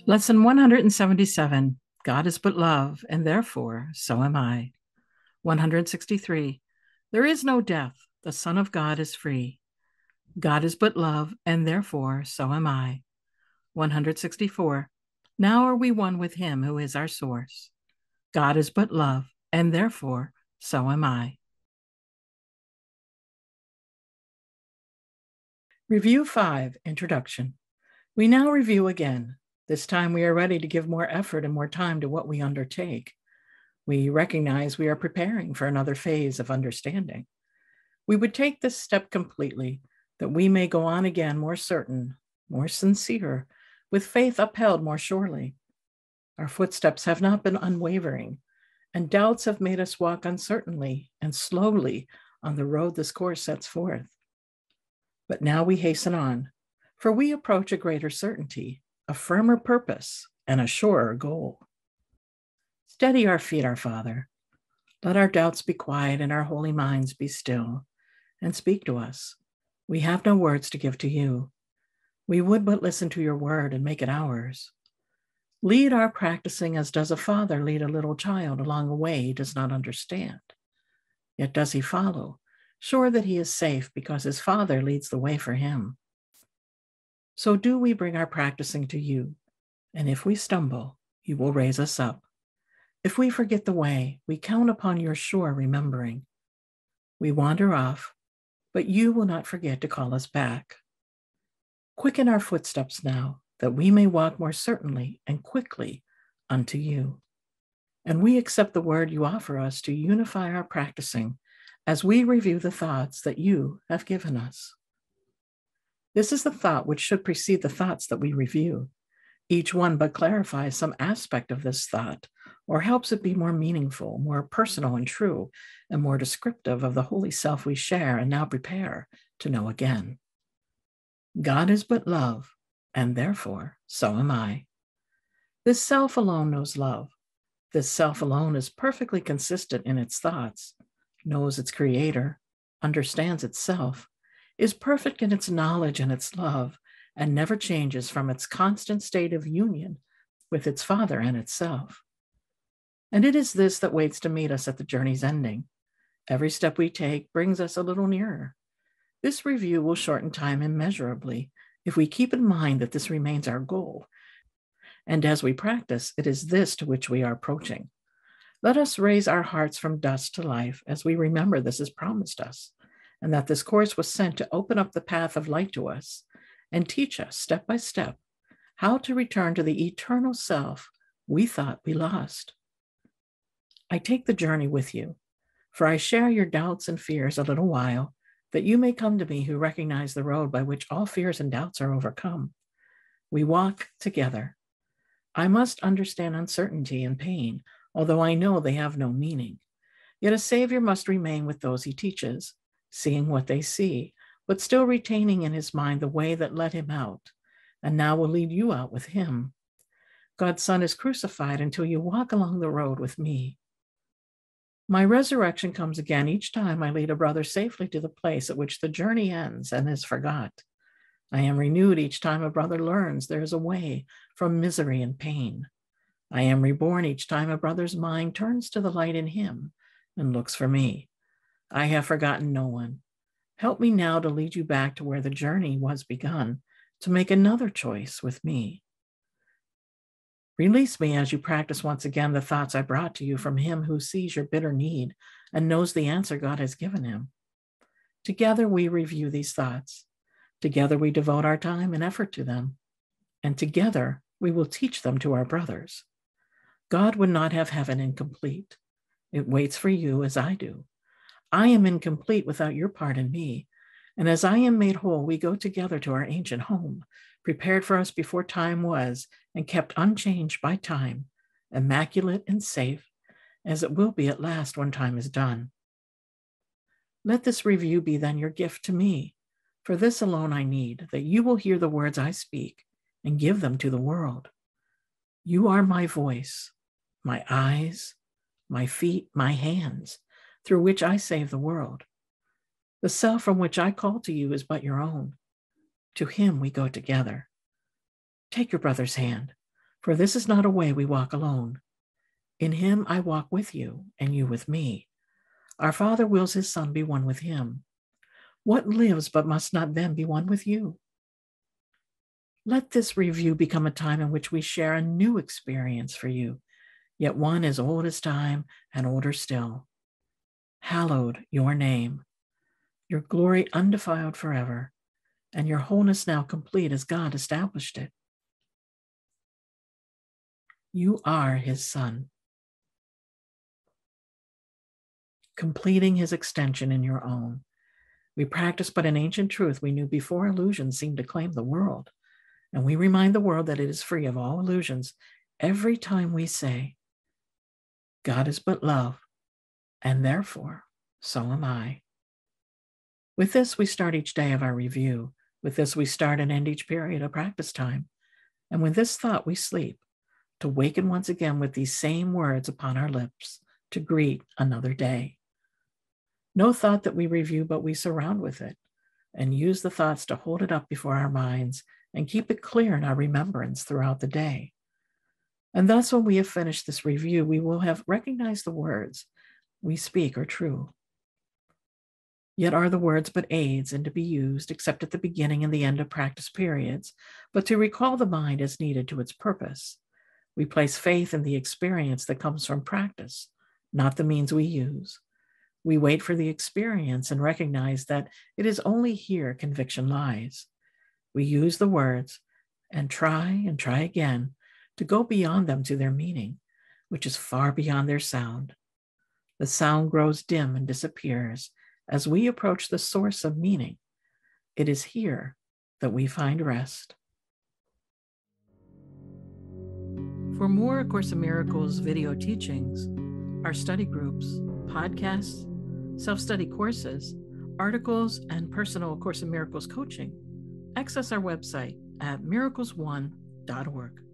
Lesson 177, God is but love, and therefore so am I. 163, there is no death, the Son of God is free. God is but love, and therefore so am I. 164, now are we one with him who is our source. God is but love, and therefore so am I. Review 5, Introduction. We now review again. This time we are ready to give more effort and more time to what we undertake. We recognize we are preparing for another phase of understanding. We would take this step completely, that we may go on again more certain, more sincere, with faith upheld more surely. Our footsteps have not been unwavering, and doubts have made us walk uncertainly and slowly on the road this course sets forth. But now we hasten on, for we approach a greater certainty, a firmer purpose, and a surer goal. Steady our feet, our Father. Let our doubts be quiet and our holy minds be still, and speak to us. We have no words to give to you. We would but listen to your word and make it ours. Lead our practicing as does a father lead a little child along a way he does not understand. Yet does he follow, sure that he is safe because his Father leads the way for him. So do we bring our practicing to you, and if we stumble, you will raise us up. If we forget the way, we count upon your sure remembering. We wander off, but you will not forget to call us back. Quicken our footsteps now, that we may walk more certainly and quickly unto you. And we accept the word you offer us to unify our practicing as we review the thoughts that you have given us. This is the thought which should precede the thoughts that we review. Each one but clarifies some aspect of this thought or helps it be more meaningful, more personal and true, and more descriptive of the holy self we share and now prepare to know again. God is but love, and therefore so am I. This self alone knows love. This self alone is perfectly consistent in its thoughts, knows its creator, understands itself, is perfect in its knowledge and its love, and never changes from its constant state of union with its Father and itself. And it is this that waits to meet us at the journey's ending. Every step we take brings us a little nearer. This review will shorten time immeasurably if we keep in mind that this remains our goal. And as we practice, it is this to which we are approaching. Let us raise our hearts from dust to life as we remember this is promised us, and that this course was sent to open up the path of light to us and teach us step by step how to return to the eternal self we thought we lost. I take the journey with you, for I share your doubts and fears a little while, that you may come to me who recognize the road by which all fears and doubts are overcome. We walk together. I must understand uncertainty and pain, although I know they have no meaning. Yet a Savior must remain with those he teaches, seeing what they see, but still retaining in his mind the way that led him out, and now will lead you out with him. God's Son is crucified until you walk along the road with me. My resurrection comes again each time I lead a brother safely to the place at which the journey ends and is forgot. I am renewed each time a brother learns there is a way from misery and pain. I am reborn each time a brother's mind turns to the light in him and looks for me. I have forgotten no one. Help me now to lead you back to where the journey was begun, to make another choice with me. Release me as you practice once again the thoughts I brought to you from him who sees your bitter need and knows the answer God has given him. Together we review these thoughts. Together we devote our time and effort to them. And together we will teach them to our brothers. God would not have heaven incomplete. It waits for you as I do. I am incomplete without your part in me. And as I am made whole, we go together to our ancient home, prepared for us before time was and kept unchanged by time, immaculate and safe, as it will be at last when time is done. Let this review be then your gift to me. For this alone I need, that you will hear the words I speak and give them to the world. You are my voice, my eyes, my feet, my hands, through which I save the world. The self from which I call to you is but your own. To him we go together. Take your brother's hand, For this is not a way we walk alone. In him I walk with you, and you with me. Our Father wills his Son be one with him. What lives but must not then be one with you? Let this review become a time in which we share a new experience for you, yet one as old as time and older still. Hallowed your name, your glory undefiled forever, and your wholeness now complete as God established it. You are his Son, completing his extension in your own. We practice but an ancient truth we knew before illusions seemed to claim the world, and we remind the world that it is free of all illusions every time we say, God is but love, and therefore so am I. With this, we start each day of our review. With this, we start and end each period of practice time. And with this thought, we sleep, to waken once again with these same words upon our lips, to greet another day. No thought that we review, but we surround with it, and use the thoughts to hold it up before our minds and keep it clear in our remembrance throughout the day. And thus, when we have finished this review, we will have recognized the words we speak are true. Yet are the words but aids and to be used except at the beginning and the end of practice periods, but to recall the mind as needed to its purpose. We place faith in the experience that comes from practice, not the means we use. We wait for the experience and recognize that it is only here conviction lies. We use the words and try again to go beyond them to their meaning, which is far beyond their sound. The sound grows dim and disappears as we approach the source of meaning. It is here that we find rest. For more A Course in Miracles video teachings, our study groups, podcasts, self-study courses, articles, and personal A Course in Miracles coaching, access our website at MiraclesOne.org.